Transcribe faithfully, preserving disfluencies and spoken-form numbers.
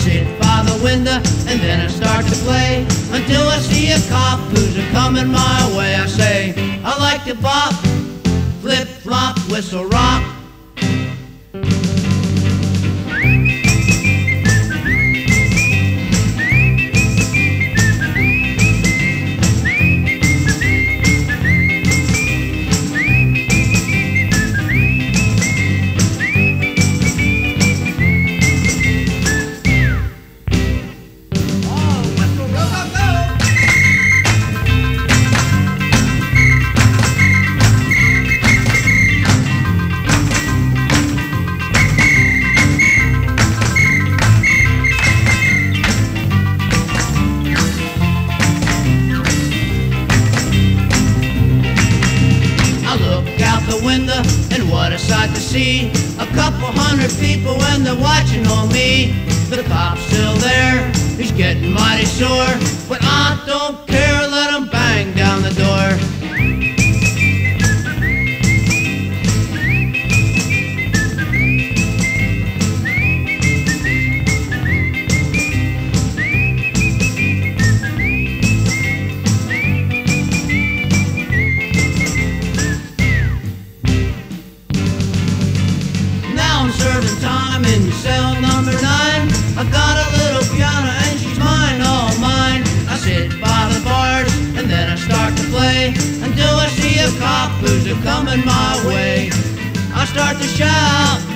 sit by the window and then I start to play until I see a cop who's a coming my way. I say, I like to bop, flip, flop, whistle, rock. Window, and what a sight to see. A couple hundred people and they're watching on me. The cop's still there, he's getting mighty sore, but I don't care, let him bang down the door. Serving time in cell number nine. I got a little piano and she's mine, all mine. I sit by the bars and then I start to play until I see a cop who's a coming my way. I start to shout,